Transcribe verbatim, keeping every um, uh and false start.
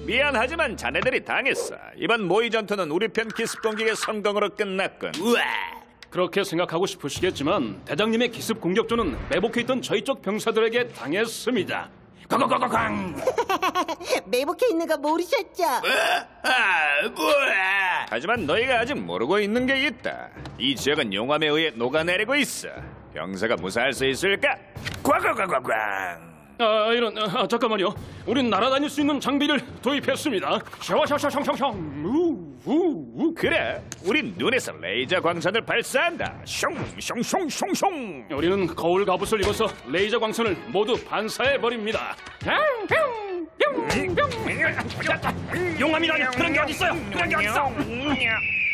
미안하지만 자네들이 당했어. 이번 모의 전투는 우리 편 기습 공격의 성공으로 끝났군. 우와. 그렇게 생각하고 싶으시겠지만 대장님의 기습 공격조는 매복해 있던 저희 쪽 병사들에게 당했습니다. 꽝꽝꽝꽝. 매복해 있는 거 모르셨죠? 아, 뭐야? 하지만 너희가 아직 모르고 있는 게 있다. 이 지역은 용암에 의해 녹아내리고 있어. 병사가 무사할 수 있을까? 꽝꽝꽝꽝꽝. 아 이런 아, 잠깐만요. 우린 날아다닐 수 있는 장비를 도입했습니다. 샤와샤샤샹샹샹. 우우우. 그래, 우린 눈에서 레이저 광선을 발사한다. 숑숑숑숑숑. 우리는 거울 갑옷을 입어서 레이저 광선을 모두 반사해 버립니다. 용암이라니 그런 게 어딨어요? 그런 게 어딨어?